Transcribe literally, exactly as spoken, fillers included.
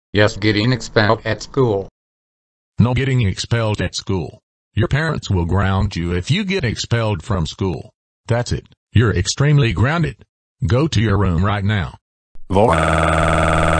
Yes, getting expelled at school. No getting expelled at school. Your parents will ground you if you get expelled from school. That's it. You're extremely grounded. Go to your room right now. Vo-